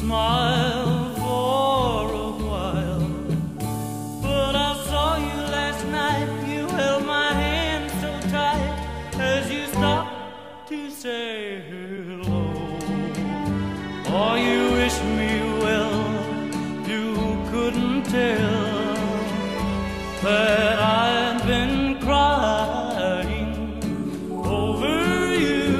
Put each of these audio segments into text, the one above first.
smile for a while. But I saw you last night, you held my hand so tight as you stopped to say hello. Oh, you wish me well, you couldn't tell that I've been crying over you,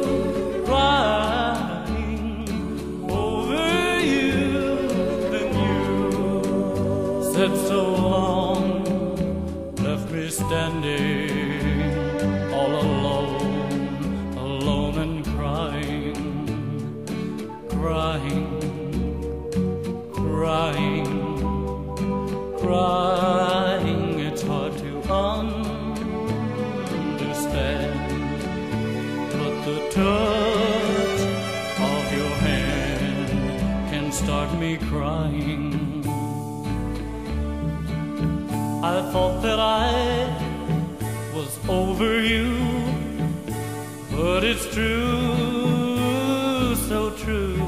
crying over you. Then you said so long, left me standing all alone, alone and crying, crying, crying, crying. It's hard to understand, but the touch of your hand can start me crying. I thought that I was over you, but it's true, so true.